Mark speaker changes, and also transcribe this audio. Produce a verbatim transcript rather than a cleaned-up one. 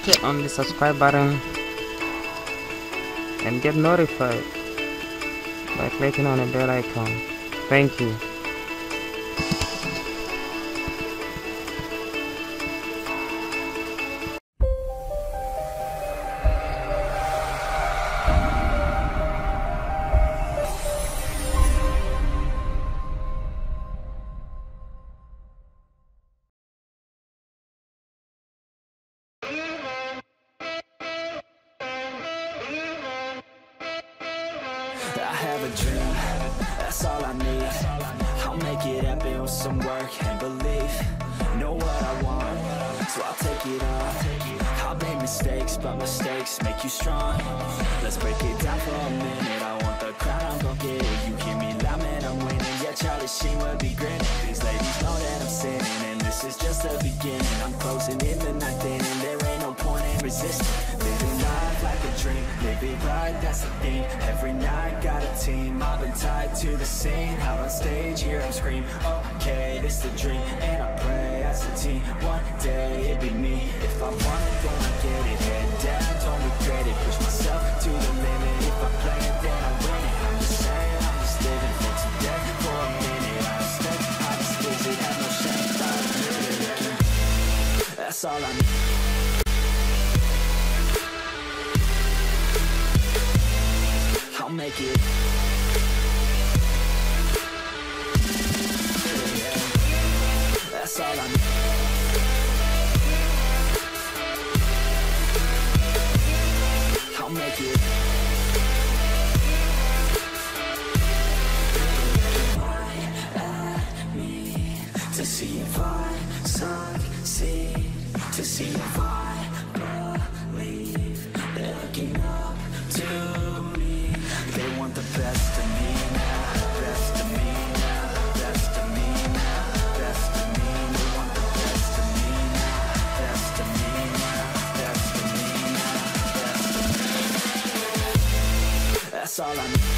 Speaker 1: click on the subscribe button and get notified by clicking on the bell icon. Thank you.
Speaker 2: I have a dream, that's all I need. I'll make it happen with some work and belief. Know what I want, so I'll take it on. I'll make mistakes, but mistakes make you strong. Let's break it down for a minute. I want the crown, I'm gon' get it. You hear me loud, man, I'm winning. Yeah, Charlie Sheen will be grinning. These ladies know that I'm sinning, and this is just the beginning. I'm closing in the ninth inning, there ain't no point in resisting. Living life like a dream, live it right, that's the thing. Every night, got a team, I've been tied to the scene. Out on stage, hear them scream, okay, this the dream. And I pray as a team, one day it'll be me. If I want it, then I get it. Head down, don't regret it. Push myself to the limit. If I play it, then I win it. I'm just saying, I'm just living for today. For a minute, I stay, I just visit, have no shame. That's all I need. I'll make it. That's all I need. I'll make it. At me to see if I succeed, to see if I believe. They're looking up to me. They want the best of me now, best of me now, best of me now, best of me. They want the best of me now, best of me now, best of me now, best of me. That's all I need.